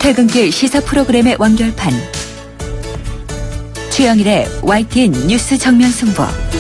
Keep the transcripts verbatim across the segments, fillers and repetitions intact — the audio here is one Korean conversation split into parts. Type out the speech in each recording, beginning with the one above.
퇴근길 시사 프로그램의 완결판. 최영일의 와이티엔 뉴스 정면 승부.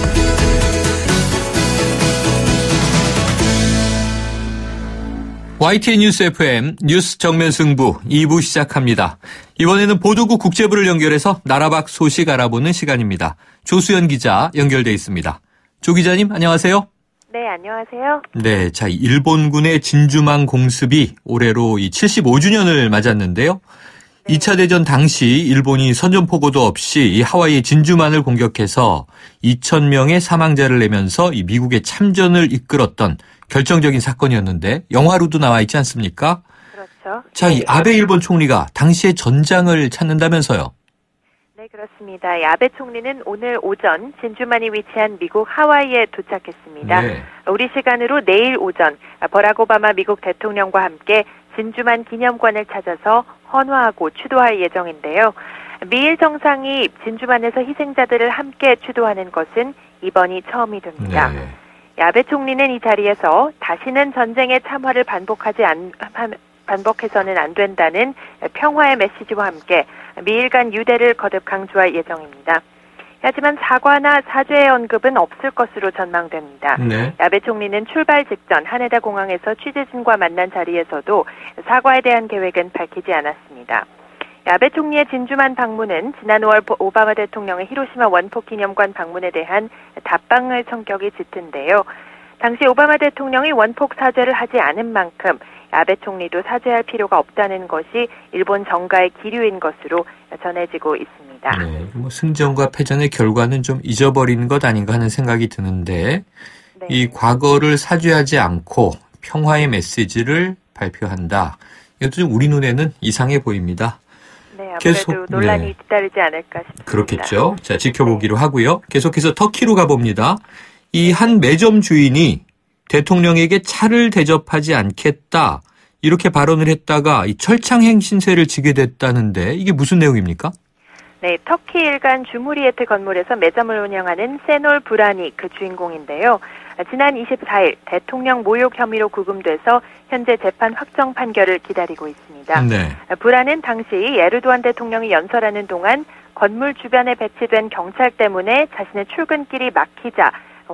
와이티엔 뉴스 에프엠 뉴스 정면 승부 이 부 시작합니다. 이번에는 보도국 국제부를 연결해서 나라 밖 소식 알아보는 시간입니다. 조수연 기자 연결돼 있습니다. 조 기자님 안녕하세요. 네, 안녕하세요. 네, 자 일본군의 진주만 공습이 올해로 이 칠십오 주년을 맞았는데요. 네. 이 차 대전 당시 일본이 선전포고도 없이 이 하와이의 진주만을 공격해서 이천 명의 사망자를 내면서 이 미국의 참전을 이끌었던 결정적인 사건이었는데 영화로도 나와 있지 않습니까? 그렇죠. 자, 이 아베 일본 총리가 당시의 전장을 찾는다면서요? 네, 그렇습니다. 이 아베 총리는 오늘 오전 진주만이 위치한 미국 하와이에 도착했습니다. 네. 우리 시간으로 내일 오전 버락 오바마 미국 대통령과 함께 진주만 기념관을 찾아서 헌화하고 추도할 예정인데요. 미일 정상이 진주만에서 희생자들을 함께 추도하는 것은 이번이 처음이 됩니다. 네. 아베 총리는 이 자리에서 다시는 전쟁의 참화를 반복하지 안, 반복해서는 안 된다는 평화의 메시지와 함께 미일 간 유대를 거듭 강조할 예정입니다. 하지만 사과나 사죄의 언급은 없을 것으로 전망됩니다. 네. 아베 총리는 출발 직전 하네다 공항에서 취재진과 만난 자리에서도 사과에 대한 계획은 밝히지 않았습니다. 아베 총리의 진주만 방문은 지난 오월 오바마 대통령의 히로시마 원폭 기념관 방문에 대한 답방의 성격이 짙은데요. 당시 오바마 대통령이 원폭 사죄를 하지 않은 만큼 아베 총리도 사죄할 필요가 없다는 것이 일본 정가의 기류인 것으로 전해지고 있습니다. 네, 뭐 승전과 패전의 결과는 좀 잊어버리는 것 아닌가 하는 생각이 드는데 네. 이 과거를 사죄하지 않고 평화의 메시지를 발표한다. 이것도 좀 우리 눈에는 이상해 보입니다. 네, 아무래도 계속, 논란이 네. 뒤따르지 않을까 싶습니다. 그렇겠죠. 자, 지켜보기로 네. 하고요. 계속해서 터키로 가봅니다. 이 한 매점 주인이 대통령에게 차를 대접하지 않겠다 이렇게 발언을 했다가 이 철창행 신세를 지게 됐다는데 이게 무슨 내용입니까? 네, 터키 일간 주무리예트 건물에서 매점을 운영하는 세놀 브라니 그 주인공인데요. 지난 이십사일 대통령 모욕 혐의로 구금돼서 현재 재판 확정 판결을 기다리고 있습니다. 네. 브라는 당시 에르도안 대통령이 연설하는 동안 건물 주변에 배치된 경찰 때문에 자신의 출근길이 막히자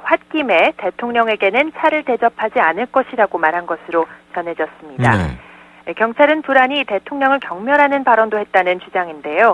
홧김에 대통령에게는 차를 대접하지 않을 것이라고 말한 것으로 전해졌습니다. 네. 경찰은 브란이 대통령을 경멸하는 발언도 했다는 주장인데요.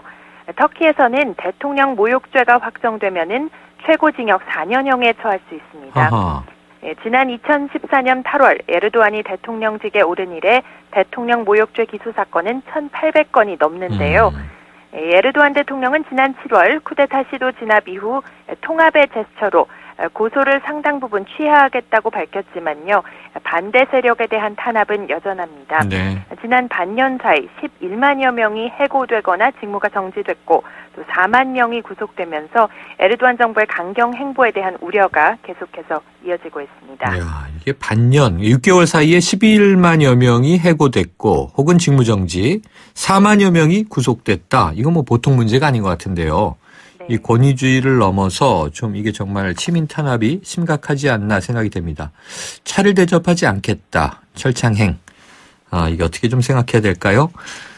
터키에서는 대통령 모욕죄가 확정되면은 최고징역 사 년형에 처할 수 있습니다. 예, 지난 이천십사년 팔월 에르도안이 대통령직에 오른 이래 대통령 모욕죄 기소 사건은 천팔백 건이 넘는데요. 음. 예, 에르도안 대통령은 지난 칠월 쿠데타 시도 진압 이후 통합의 제스처로 고소를 상당 부분 취하하겠다고 밝혔지만요. 반대 세력에 대한 탄압은 여전합니다. 네. 지난 반년 사이 십일만여 명이 해고되거나 직무가 정지됐고 또 사만 명이 구속되면서 에르도안 정부의 강경 행보에 대한 우려가 계속해서 이어지고 있습니다. 이야, 이게 반년, 육 개월 사이에 십일만여 명이 해고됐고 혹은 직무정지, 사만여 명이 구속됐다. 이건 뭐 보통 문제가 아닌 것 같은데요. 이 권위주의를 넘어서 좀 이게 정말 시민 탄압이 심각하지 않나 생각이 됩니다. 차를 대접하지 않겠다. 철창행. 아, 이게 어떻게 좀 생각해야 될까요?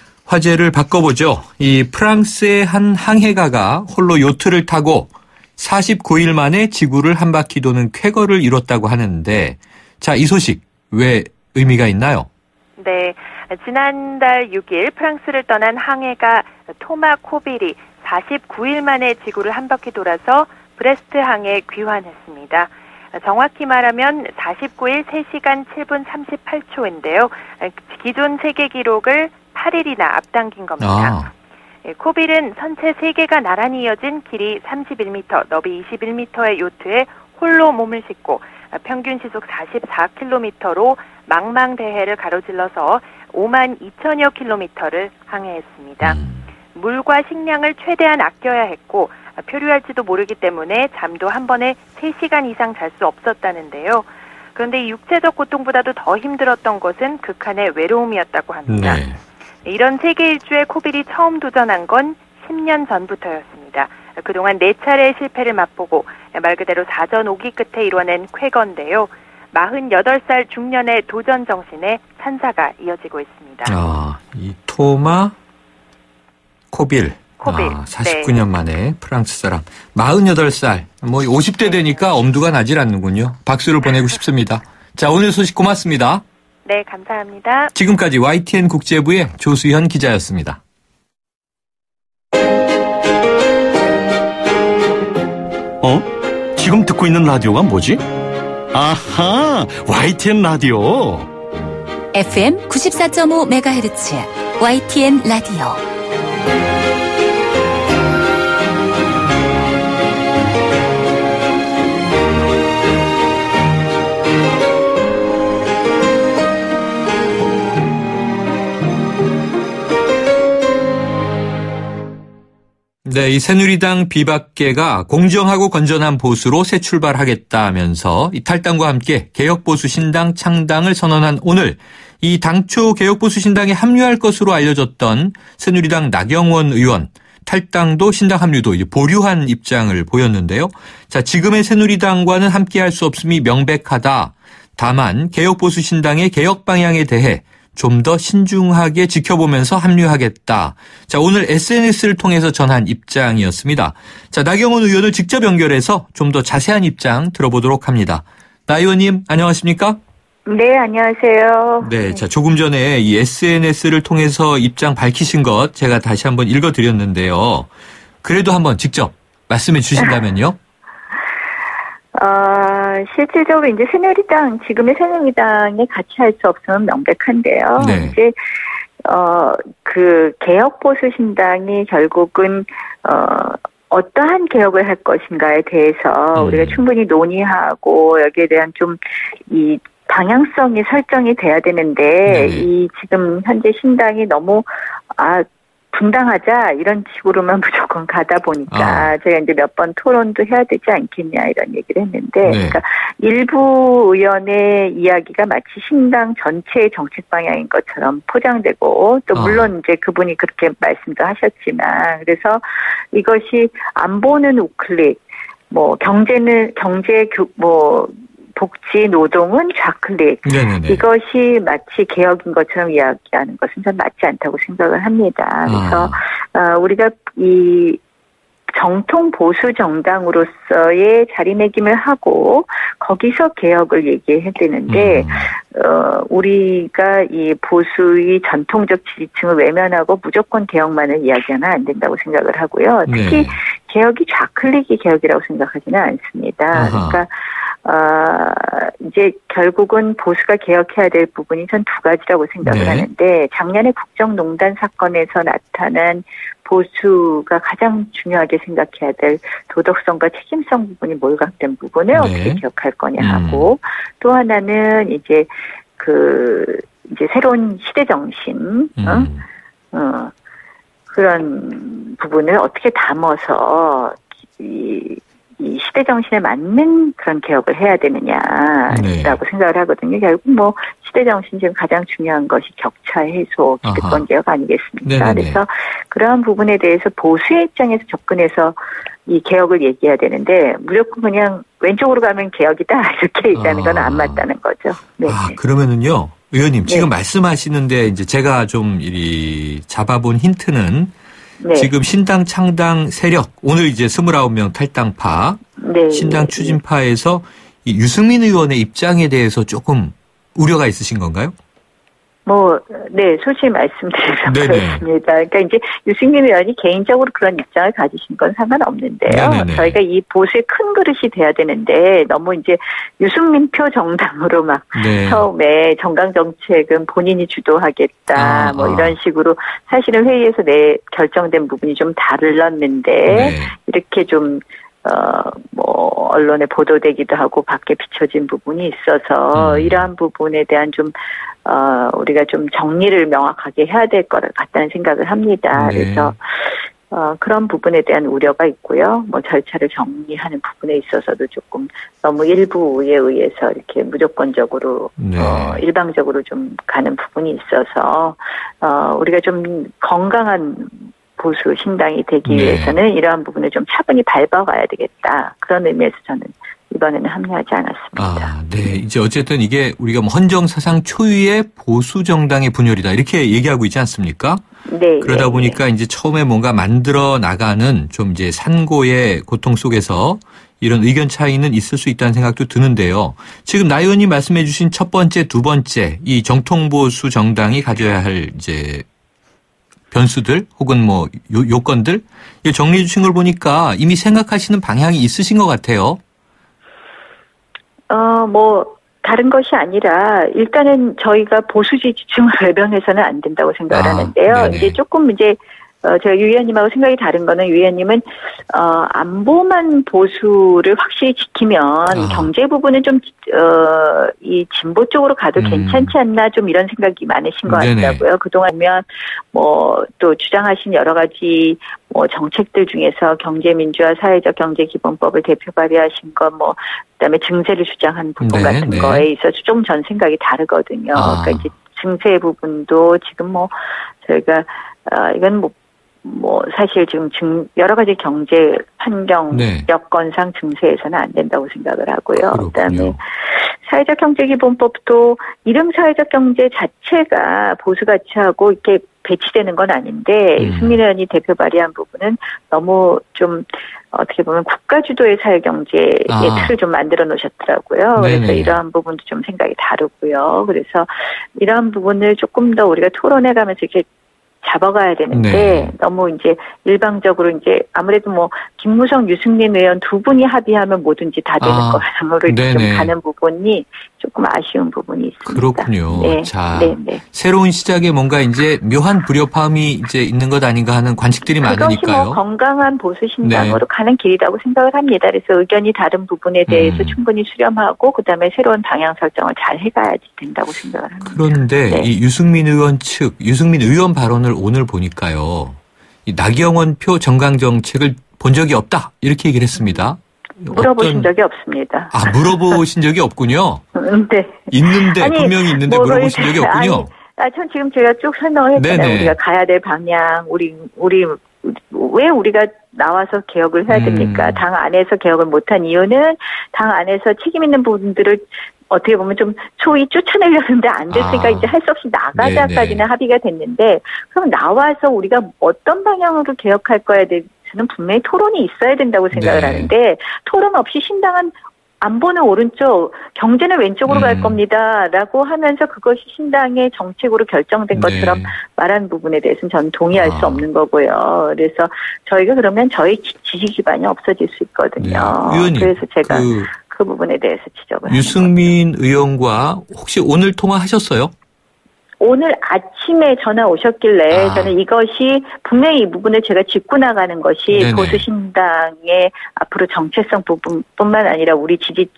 화제를 바꿔보죠. 이 프랑스의 한 항해가가 홀로 요트를 타고 사십구일 만에 지구를 한 바퀴 도는 쾌거를 이뤘다고 하는데 자, 이 소식 왜 의미가 있나요? 네. 지난달 육일 프랑스를 떠난 항해가 토마 코빌이 사십구일 만에 지구를 한 바퀴 돌아서 브레스트 항에 귀환했습니다. 정확히 말하면 사십구일 세 시간 칠 분 삼십팔 초인데요. 기존 세계 기록을 팔 일이나 앞당긴 겁니다. 아. 코빌은 선체 세 개가 나란히 이어진 길이 삼십일 미터, 너비 이십일 미터의 요트에 홀로 몸을 싣고 평균 시속 사십사 킬로미터로 망망대해를 가로질러서 오만 이천여 킬로미터를 항해했습니다. 음. 물과 식량을 최대한 아껴야 했고 표류할지도 모르기 때문에 잠도 한 번에 세 시간 이상 잘 수 없었다는데요. 그런데 이 육체적 고통보다도 더 힘들었던 것은 극한의 외로움이었다고 합니다. 네. 이런 세계 일주에 코빌이 처음 도전한 건 십 년 전부터였습니다. 그동안 네 차례의 실패를 맛보고 말 그대로 사전 오기 끝에 이뤄낸 쾌거인데요. 마흔여덟 살 중년의 도전 정신에 찬사가 이어지고 있습니다. 아, 이 토마 코빌. 코빌. 아, 사십구 년 네. 만에 프랑스 사람. 마흔여덟 살. 뭐 오십 대 되니까 엄두가 나질 않는군요. 박수를 보내고 싶습니다. 자, 오늘 소식 고맙습니다. 네, 감사합니다. 지금까지 와이티엔 국제부의 조수현 기자였습니다. 어? 지금 듣고 있는 라디오가 뭐지? 아하, 와이티엔 라디오. 에프엠 구십사 점 오 메가헤르츠 와이티엔 라디오. 네, 이 새누리당 비박계가 공정하고 건전한 보수로 새 출발하겠다면서 이 탈당과 함께 개혁보수 신당 창당을 선언한 오늘 이 당초 개혁보수 신당에 합류할 것으로 알려졌던 새누리당 나경원 의원 탈당도 신당 합류도 이제 보류한 입장을 보였는데요. 자, 지금의 새누리당과는 함께할 수 없음이 명백하다. 다만 개혁보수 신당의 개혁 방향에 대해 좀 더 신중하게 지켜보면서 합류하겠다. 자, 오늘 에스엔에스를 통해서 전한 입장이었습니다. 자, 나경원 의원을 직접 연결해서 좀 더 자세한 입장 들어보도록 합니다. 나 의원님, 안녕하십니까? 네, 안녕하세요. 네, 자, 조금 전에 이 에스엔에스를 통해서 입장 밝히신 것 제가 다시 한번 읽어드렸는데요. 그래도 한번 직접 말씀해 주신다면요? 어, 실질적으로 이제 새누리당, 지금의 새누리당에 같이 할 수 없으면 명백한데요. 네. 이제, 어, 그, 개혁보수 신당이 결국은, 어, 어떠한 개혁을 할 것인가에 대해서 음. 우리가 충분히 논의하고 여기에 대한 좀, 이, 방향성이 설정이 돼야 되는데, 네네. 이, 지금 현재 신당이 너무, 아, 분당하자 이런 식으로만 무조건 가다 보니까 아. 제가 이제 몇 번 토론도 해야 되지 않겠냐 이런 얘기를 했는데 네. 그러니까 일부 의원의 이야기가 마치 신당 전체의 정책 방향인 것처럼 포장되고 또 물론 아. 이제 그분이 그렇게 말씀도 하셨지만 그래서 이것이 안보는 우클릭 뭐 경제는 경제 교, 뭐 복지, 노동은 좌클릭. 네네네. 이것이 마치 개혁인 것처럼 이야기하는 것은 전 맞지 않다고 생각을 합니다. 그래서 아. 어, 우리가 이 정통 보수 정당으로서의 자리매김을 하고 거기서 개혁을 얘기해야 되는데 음. 어, 우리가 이 보수의 전통적 지지층을 외면하고 무조건 개혁만을 이야기하면 안 된다고 생각을 하고요. 특히 네. 개혁이 좌클릭이 개혁이라고 생각하지는 않습니다. 아하. 그러니까 어, 이제 결국은 보수가 개혁해야 될 부분이 전 두 가지라고 생각을 네. 하는데 작년에 국정농단 사건에서 나타난 보수가 가장 중요하게 생각해야 될 도덕성과 책임성 부분이 몰각된 부분을 네. 어떻게 기억할 거냐 하고 음. 또 하나는 이제 그 이제 새로운 시대 정신, 음. 어? 어, 그런 부분을 어떻게 담아서 이, 이 시대 정신에 맞는 그런 개혁을 해야 되느냐라고 네. 생각을 하거든요. 결국 뭐 시대 정신 중 가장 중요한 것이 격차 해소, 기득권 개혁 아니겠습니까? 네네네. 그래서 그러한 부분에 대해서 보수의 입장에서 접근해서 이 개혁을 얘기해야 되는데 무조건 그냥 왼쪽으로 가면 개혁이다 이렇게 얘기하는 건 안 맞다는 거죠. 네. 아, 그러면은요, 의원님 지금 네. 말씀하시는데 이제 제가 좀 이 잡아본 힌트는. 네. 지금 신당 창당 세력 오늘 이제 스물아홉 명 탈당파 네. 신당 추진파에서 이 유승민 의원의 입장에 대해서 조금 우려가 있으신 건가요? 뭐, 네, 솔직히 말씀드리면 그렇습니다. 그러니까 이제 유승민 의원이 개인적으로 그런 입장을 가지신 건 상관없는데요. 네네네. 저희가 이 보수의 큰 그릇이 돼야 되는데 너무 이제 유승민표 정당으로 막 네. 처음에 정강 정책은 본인이 주도하겠다 아, 뭐 아. 이런 식으로 사실은 회의에서 내 결정된 부분이 좀 달랐는데 네. 이렇게 좀 어, 뭐, 언론에 보도되기도 하고 밖에 비춰진 부분이 있어서 음. 이러한 부분에 대한 좀, 어, 우리가 좀 정리를 명확하게 해야 될 것 같다는 생각을 합니다. 네. 그래서, 어, 그런 부분에 대한 우려가 있고요. 뭐 절차를 정리하는 부분에 있어서도 조금 너무 일부에 의해서 이렇게 무조건적으로, 네. 어, 일방적으로 좀 가는 부분이 있어서, 어, 우리가 좀 건강한 보수 신당이 되기 네. 위해서는 이러한 부분을 좀 차분히 밟아가야 되겠다. 그런 의미에서 저는 이번에는 합류하지 않았습니다. 아, 네. 이제 어쨌든 이게 우리가 뭐 헌정 사상 초유의 보수 정당의 분열이다 이렇게 얘기하고 있지 않습니까? 네. 그러다 네, 보니까 네. 이제 처음에 뭔가 만들어 나가는 좀 이제 산고의 고통 속에서 이런 의견 차이는 있을 수 있다는 생각도 드는데요. 지금 나 의원님 말씀해 주신 첫 번째, 두 번째 이 정통보수 정당이 가져야 할 이제 변수들 혹은 뭐 요, 요건들 정리해 주신 걸 보니까 이미 생각하시는 방향이 있으신 것 같아요. 어, 뭐 다른 것이 아니라 일단은 저희가 보수 지지층을 외면해서는 안 된다고 생각을 아, 하는데요. 네네. 이제 조금 이제 어, 제가 유 의원님하고 생각이 다른 거는 유 의원님은 어, 안보만 보수를 확실히 지키면 아. 경제 부분은 좀 어, 이 진보 쪽으로 가도 음. 괜찮지 않나 좀 이런 생각이 많으신 것 네네. 같더라고요. 그동안 보면 뭐 또 주장하신 여러 가지 뭐 정책들 중에서 경제민주화 사회적 경제기본법을 대표 발의하신 거 뭐 그다음에 증세를 주장한 부분 네, 같은 네. 거에 있어서 좀 전 생각이 다르거든요. 아. 그러니까 이제 증세 부분도 지금 뭐 저희가 어, 이건 뭐 뭐 사실 지금 증 여러 가지 경제 환경 네. 여건상 증세해서는 안 된다고 생각을 하고요. 그렇군요. 그다음에 사회적 경제기본법도 이름 사회적 경제 자체가 보수 가치하고 이렇게 배치되는 건 아닌데 음. 유승민 의원이 대표 발의한 부분은 너무 좀 어떻게 보면 국가 주도의 사회 경제의 아. 틀을 좀 만들어 놓으셨더라고요. 네네. 그래서 이러한 부분도 좀 생각이 다르고요. 그래서 이러한 부분을 조금 더 우리가 토론해 가면서 이렇게 잡아가야 되는데 네. 너무 이제 일방적으로 이제 아무래도 뭐 김무성, 유승민 의원 두 분이 합의하면 뭐든지 다 되는 아, 거로 좀 네네. 가는 부분이 조금 아쉬운 부분이 있습니다. 그렇군요. 네. 자, 네, 네. 새로운 시작에 뭔가 이제 묘한 불협화음이 이제 있는 것 아닌가 하는 관측들이 그것이 많으니까요. 뭐 건강한 보수 신당으로 네. 가는 길이라고 생각을 합니다. 그래서 의견이 다른 부분에 대해서 음. 충분히 수렴하고 그다음에 새로운 방향 설정을 잘 해가야지 된다고 생각을 합니다. 그런데 네. 이 유승민 의원 측, 유승민 의원 발언을 오늘 보니까요. 이 나경원 표 정강 정책을 본 적이 없다 이렇게 얘기를 했습니다. 물어보신 어떤... 적이 없습니다. 아, 물어보신 적이 없군요. 네. 있는데 아니, 분명히 있는데 뭐를 물어보신 적이 없군요. 아니, 아, 전 지금 제가 쭉 설명을 했잖아요. 네네. 우리가 가야 될 방향, 우리 우리 왜 우리가 나와서 개혁을 해야 됩니까? 음. 당 안에서 개혁을 못한 이유는 당 안에서 책임 있는 부분들을 어떻게 보면 좀 초이 쫓아내려는데 안 됐으니까 아. 이제 할 수 없이 나가자까지는 네네. 합의가 됐는데 그럼 나와서 우리가 어떤 방향으로 개혁할 거에 대해서는 분명히 토론이 있어야 된다고 생각을 네. 하는데 토론 없이 신당은 안보는 오른쪽, 경제는 왼쪽으로 음. 갈 겁니다라고 하면서 그것이 신당의 정책으로 결정된 것처럼 네. 말한 부분에 대해서는 저는 동의할 아. 수 없는 거고요. 그래서 저희가 그러면 저희 지지 기반이 없어질 수 있거든요. 네. 의원님, 그래서 제가 그, 그 부분에 대해서 지적을 유승민 의원과 혹시 오늘 통화하셨어요? 오늘 아침에 전화 오셨길래 아. 저는 이것이 분명히 이 부분을 제가 짚고 나가는 것이 네네. 보수신당의 앞으로 정체성 부분뿐만 아니라 우리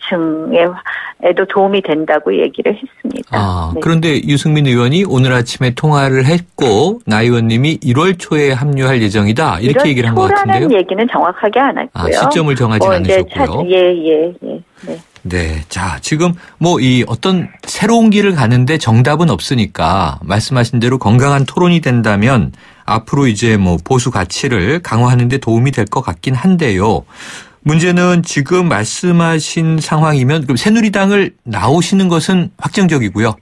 지지층에도 도움이 된다고 얘기를 했습니다. 아, 네. 그런데 유승민 의원이 오늘 아침에 통화를 했고 나 의원님이 일월 초에 합류할 예정이다 이렇게 얘기를 한 것 같은데요. 초라는 얘기는 정확하게 안 했고요. 아, 시점을 정하지 뭐 이제 않으셨고요. 예예 예, 예, 네. 네. 자, 지금 뭐 이 어떤 새로운 길을 가는데 정답은 없으니까 말씀하신 대로 건강한 토론이 된다면 앞으로 이제 뭐 보수 가치를 강화하는 데 도움이 될 것 같긴 한데요. 문제는 지금 말씀하신 상황이면 그럼 새누리당을 나오시는 것은 확정적이고요.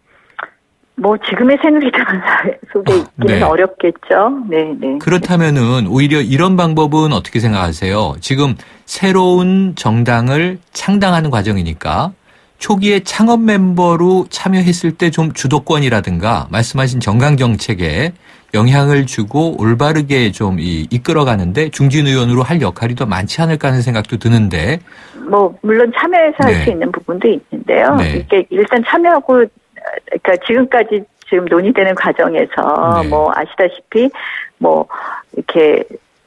뭐 지금의 새누리당 속에 아, 있기는 네. 어렵겠죠. 네, 네. 그렇다면은 오히려 이런 방법은 어떻게 생각하세요? 지금 새로운 정당을 창당하는 과정이니까 초기에 창업 멤버로 참여했을 때 좀 주도권이라든가 말씀하신 정강 정책에 영향을 주고 올바르게 좀 이, 이끌어가는데 중진 의원으로 할 역할이 더 많지 않을까 하는 생각도 드는데. 뭐 물론 참여해서 할 네. 수 있는 부분도 있는데요. 네. 이게 일단 참여하고 그러니까 지금까지 지금 논의되는 과정에서 네. 뭐 아시다시피 뭐 이렇게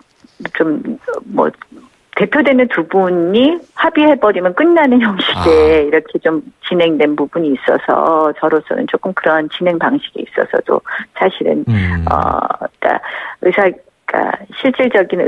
좀 뭐 대표되는 두 분이 합의해버리면 끝나는 형식의 아. 이렇게 좀 진행된 부분이 있어서 저로서는 조금 그런 진행 방식에 있어서도 사실은 음. 어, 그러니까 의사 그러니까 실질적인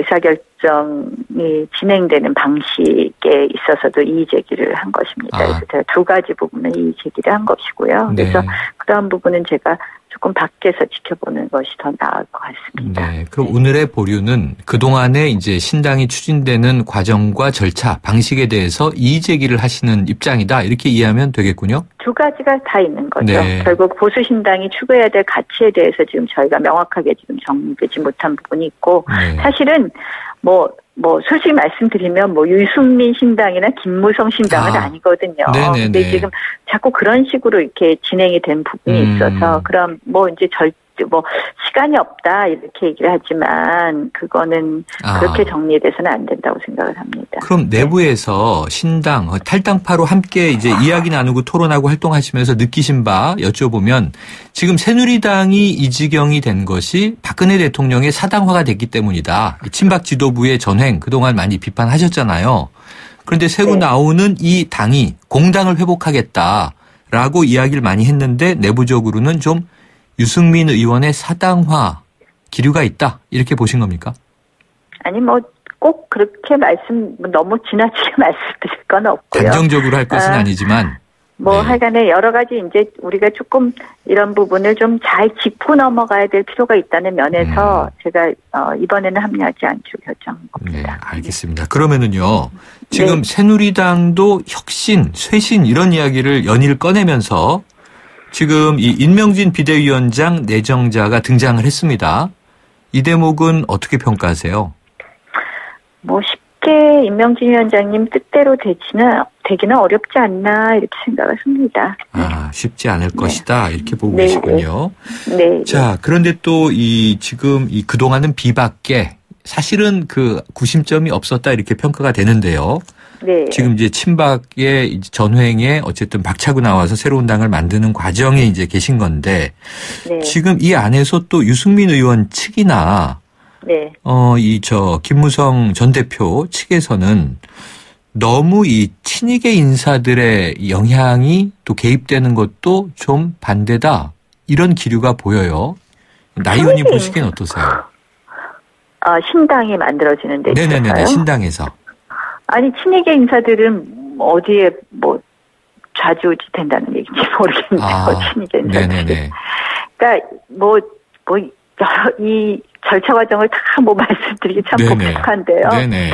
의사결정이 진행되는 방식에 있어서도 이의 제기를 한 것입니다. 아. 그래서 제가 두 가지 부분은 이의 제기를 한 것이고요. 네. 그래서 그러한 부분은 제가 조금 밖에서 지켜보는 것이 더 나을 것 같습니다. 네. 그럼 네. 오늘의 보류는 그동안에 이제 신당이 추진되는 과정과 절차, 방식에 대해서 이의 제기를 하시는 입장이다. 이렇게 이해하면 되겠군요. 두 가지가 다 있는 거죠. 네. 결국 보수 신당이 추구해야 될 가치에 대해서 지금 저희가 명확하게 지금 정리되지 못한 부분이 있고 네. 사실은 뭐 뭐 솔직히 말씀드리면 뭐 유승민 신당이나 김무성 신당은 아. 아니거든요. 네네네. 근데 지금 자꾸 그런 식으로 이렇게 진행이 된 부분이 음. 있어서 그럼 뭐 이제 절 뭐 시간이 없다 이렇게 얘기를 하지만 그거는 아. 그렇게 정리돼서는 안 된다고 생각을 합니다. 그럼 내부에서 신당 탈당파로 함께 이제 이야기 나누고 토론하고 활동하시면서 느끼신 바 여쭤보면 지금 새누리당이 이 지경이 된 것이 박근혜 대통령의 사당화가 됐기 때문이다. 친박 지도부의 전횡 그동안 많이 비판하셨잖아요. 그런데 새로 네. 나오는 이 당이 공당을 회복하겠다라고 이야기를 많이 했는데 내부적으로는 좀 유승민 의원의 사당화 기류가 있다 이렇게 보신 겁니까? 아니 뭐 꼭 그렇게 말씀 너무 지나치게 말씀드릴 건 없고요. 단정적으로 할 것은 아, 아니지만 뭐 네. 하여간에 여러 가지 이제 우리가 조금 이런 부분을 좀 잘 짚고 넘어가야 될 필요가 있다는 면에서 음. 제가 어, 이번에는 합류하지 않기로 결정한 겁니다. 네, 알겠습니다. 그러면은요 지금 네. 새누리당도 혁신, 쇄신 이런 이야기를 연일 꺼내면서 지금 이 임명진 비대위원장 내정자가 등장을 했습니다. 이 대목은 어떻게 평가하세요? 뭐 쉽게 임명진 위원장님 뜻대로 되지는 되기는 어렵지 않나 이렇게 생각을 합니다. 아 쉽지 않을 네. 것이다 이렇게 보고 네. 계시군요. 네. 자 그런데 또 이 지금 이 그동안은 비박계 사실은 그 구심점이 없었다 이렇게 평가가 되는데요. 네. 지금 이제 친박의 전횡에 어쨌든 박차고 나와서 새로운 당을 만드는 과정에 이제 계신 건데 네. 지금 이 안에서 또 유승민 의원 측이나 네. 어, 이 저 김무성 전 대표 측에서는 너무 이 친이계 인사들의 영향이 또 개입되는 것도 좀 반대다 이런 기류가 보여요. 나 의원님 보시기엔 어떠세요? 아 신당이 만들어지는 데 있어서요? 네네네 신당에서. 아니 친이계 인사들은 어디에 뭐 좌지우지 된다는 얘기인지 모르겠네요. 아, 친이계 인사들. 네네네. 그러니까 뭐 뭐 이 절차 과정을 다 뭐 말씀드리기 참 네네. 복잡한데요. 네네.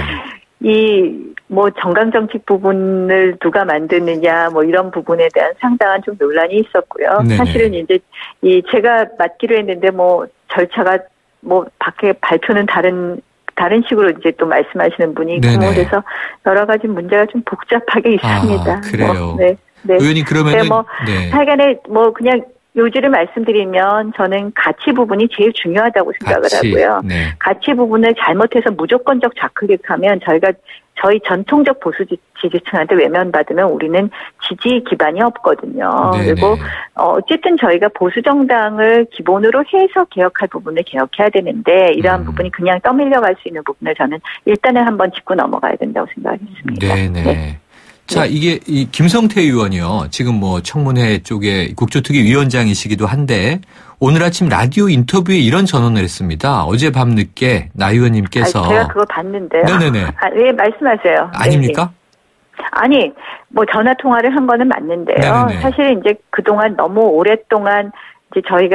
이 뭐 정강 정책 부분을 누가 만드느냐 뭐 이런 부분에 대한 상당한 좀 논란이 있었고요. 네네. 사실은 이제 이 제가 맡기로 했는데 뭐 절차가 뭐 밖에 발표는 다른 다른 식으로 이제 또 말씀하시는 분이 있고 그래서 여러 가지 문제가 좀 복잡하게 있습니다. 아, 그래요. 뭐, 네, 네. 의원님 그러면은 뭐 네. 하여간에 뭐 그냥 요지를 말씀드리면 저는 가치 부분이 제일 중요하다고 생각을 가치, 하고요. 네. 가치 부분을 잘못해서 무조건적 좌클릭하면 저희가 저희 전통적 보수 지지층한테 외면받으면 우리는 지지 기반이 없거든요. 네네. 그리고 어쨌든 저희가 보수 정당을 기본으로 해서 개혁할 부분을 개혁해야 되는데 이러한 음. 부분이 그냥 떠밀려갈 수 있는 부분을 저는 일단은 한번 짚고 넘어가야 된다고 생각했습니다. 네네. 네. 자, 이게 이 김성태 의원이요. 지금 뭐 청문회 쪽에 국조특위 위원장이시기도 한데 오늘 아침 라디오 인터뷰에 이런 전언을 했습니다. 어제 밤 늦게 나 의원님께서 아, 제가 그거 봤는데요. 네네네. 아, 네, 말씀하세요. 아닙니까? 네. 아니, 뭐 전화 통화를 한 거는 맞는데요. 네네네. 사실 이제 그동안 너무 오랫동안 이제 저희가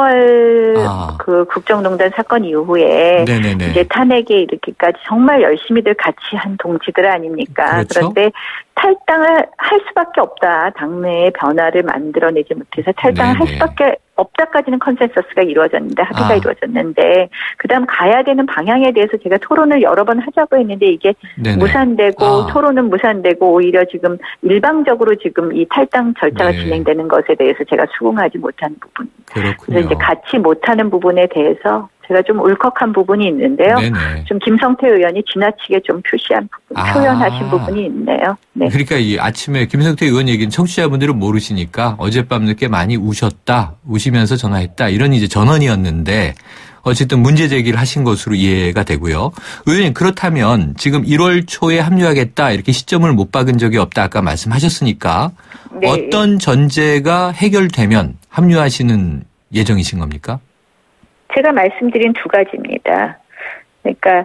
시월 아. 그 국정농단 사건 이후에 네네네. 이제 탄핵에 이렇게까지 정말 열심히들 같이 한 동지들 아닙니까? 그렇죠? 그런데 탈당을 할 수밖에 없다. 당내의 변화를 만들어내지 못해서 탈당을 네네. 할 수밖에 없다까지는 컨센서스가 이루어졌는데 합의가 아. 이루어졌는데 그다음 가야 되는 방향에 대해서 제가 토론을 여러 번 하자고 했는데 이게 네네. 무산되고 아. 토론은 무산되고 오히려 지금 일방적으로 지금 이 탈당 절차가 네. 진행되는 것에 대해서 제가 수긍하지 못한 부분. 그렇군요. 그래서 이제 같이 못하는 부분에 대해서 제가 좀 울컥한 부분이 있는데요. 네네. 좀 김성태 의원이 지나치게 좀 표시한 부분, 아. 표현하신 부분이 있네요. 네. 그러니까 이 아침에 김성태 의원 얘기는 청취자분들은 모르시니까 어젯밤 늦게 많이 우셨다, 우시면서 전화했다 이런 이제 전언이었는데 어쨌든 문제 제기를 하신 것으로 이해가 되고요. 의원님 그렇다면 지금 일월 초에 합류하겠다 이렇게 시점을 못 박은 적이 없다 아까 말씀하셨으니까 네. 어떤 전제가 해결되면 합류하시는 예정이신 겁니까? 제가 말씀드린 두 가지입니다. 그러니까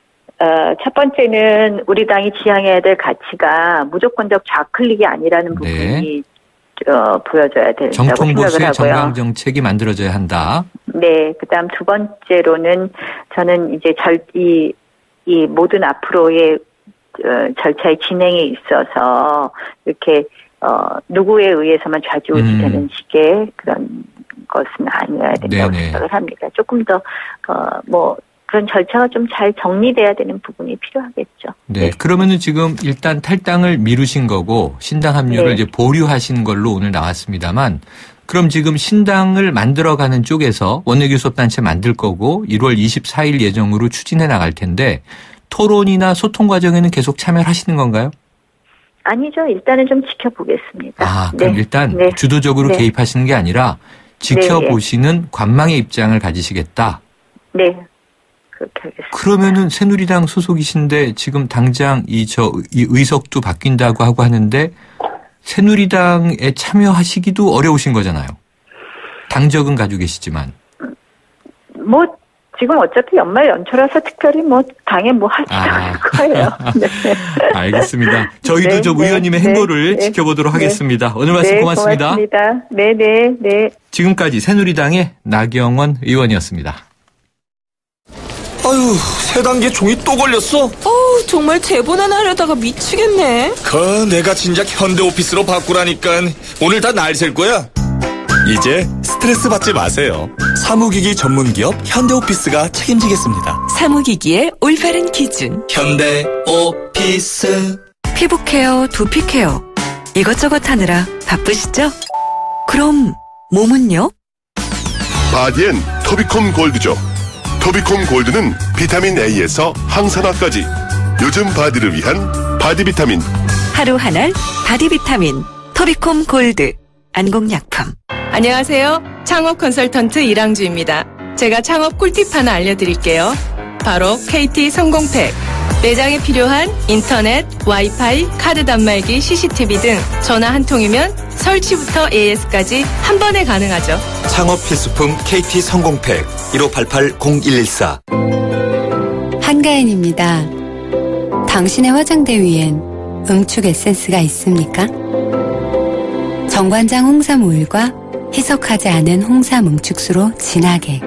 어, 첫 번째는 우리 당이 지향해야 될 가치가 무조건적 좌클릭이 아니라는 부분이 네. 어, 보여줘야 된다고 정통 생각을 보수의 하고요. 정강 정책이 만들어져야 한다. 네, 그다음 두 번째로는 저는 이제 절, 이, 이 모든 앞으로의 어, 절차의 진행에 있어서 이렇게 어, 누구에 의해서만 좌지우지되는 음. 식의 그런 것은 아니어야 된다고 네네. 생각을 합니다. 조금 더 어, 뭐 그런 절차가 좀 잘 정리돼야 되는 부분이 필요하겠죠. 네. 네. 그러면은 지금 일단 탈당을 미루신 거고 신당 합류를 네. 이제 보류하신 걸로 오늘 나왔습니다만 그럼 지금 신당을 만들어가는 쪽에서 원내교섭단체 만들 거고 일월 이십사일 예정으로 추진해 나갈 텐데 토론이나 소통 과정에는 계속 참여를 하시는 건가요? 아니죠. 일단은 좀 지켜보겠습니다. 아, 그럼 네. 일단 네. 주도적으로 네. 개입하시는 게 아니라 지켜보시는 관망의 입장을 가지시겠다. 네. 그렇게 하겠습니다. 그러면은 새누리당 소속이신데 지금 당장 이 저 이 의석도 바뀐다고 하고 하는데 새누리당에 참여하시기도 어려우신 거잖아요. 당적은 가지고 계시지만. 뭐 지금 어차피 연말 연초라서 특별히 뭐 당에 뭐 하지 아. 않을 거예요. 네. 알겠습니다. 저희도 네, 좀 네, 의원님의 네, 행보를 네, 지켜보도록 네. 하겠습니다. 오늘 말씀 네, 고맙습니다. 고맙습니다. 네, 네, 네. 지금까지 새누리당의 나경원 의원이었습니다. 아유, 세 단계 종이 또 걸렸어? 어우, 정말 대본하나 하려다가 미치겠네. 그 내가 진작 현대오피스로 바꾸라니까 오늘 다 날 셀 거야. 이제 스트레스 받지 마세요. 사무기기 전문기업 현대오피스가 책임지겠습니다. 사무기기의 올바른 기준. 현대오피스. 피부 케어, 두피 케어. 이것저것 하느라 바쁘시죠? 그럼 몸은요? 바디엔 토비콤 골드죠. 토비콤 골드는 비타민 A에서 항산화까지 요즘 바디를 위한 바디 비타민. 하루 한 알 바디 비타민. 토비콤 골드. 안공약품. 안녕하세요. 창업 컨설턴트 이랑주입니다. 제가 창업 꿀팁 하나 알려드릴게요. 바로 케이티 성공팩. 매장에 필요한 인터넷, 와이파이, 카드 단말기, 씨씨티비 등 전화 한 통이면 설치부터 에이에스까지 한 번에 가능하죠. 창업 필수품 케이티 성공팩 일오팔팔 공일일사. 한가인입니다. 당신의 화장대 위엔 응축 에센스가 있습니까? 정관장 홍삼 오일과 희석하지 않은 홍삼 응축수로 진하게.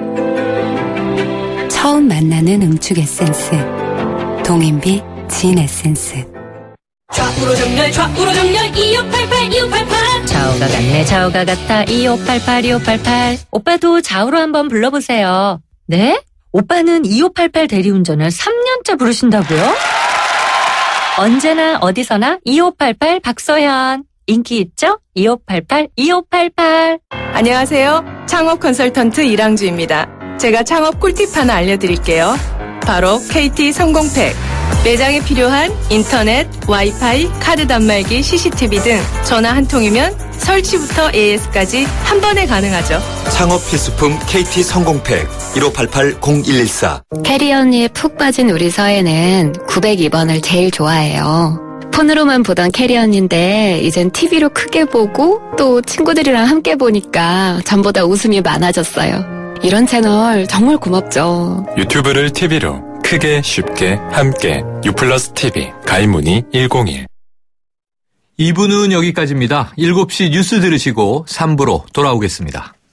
처음 만나는 응축 에센스. 동인비 진 에센스. 좌우로 정렬 좌우로 정렬 이오팔팔 이오팔팔. 좌우가 같네 좌우가 같아 이오팔팔 이오팔팔. 오빠도 좌우로 한번 불러보세요. 네? 오빠는 이오팔팔 대리운전을 삼 년째 부르신다고요? 언제나 어디서나 이오팔팔 박소현. 인기 있죠? 이오팔팔 이오팔팔. 안녕하세요. 창업 컨설턴트 이랑주입니다. 제가 창업 꿀팁 하나 알려드릴게요. 바로 케이티 성공팩. 매장에 필요한 인터넷, 와이파이, 카드 단말기, 씨씨티비 등 전화 한 통이면 설치부터 에이에스까지 한 번에 가능하죠. 창업 필수품 케이티 성공팩 일오팔팔 공일일사. 캐리언이에 푹 빠진 우리 서해는 구백이 번을 제일 좋아해요. 폰으로만 보던 캐리언인데 이젠 티비로 크게 보고 또 친구들이랑 함께 보니까 전보다 웃음이 많아졌어요. 이런 채널 정말 고맙죠. 유튜브를 티비로 크게 쉽게 함께 유플러스 티비 가입 문의 일공일. 이 부는 여기까지입니다. 일곱 시 뉴스 들으시고 삼 부로 돌아오겠습니다.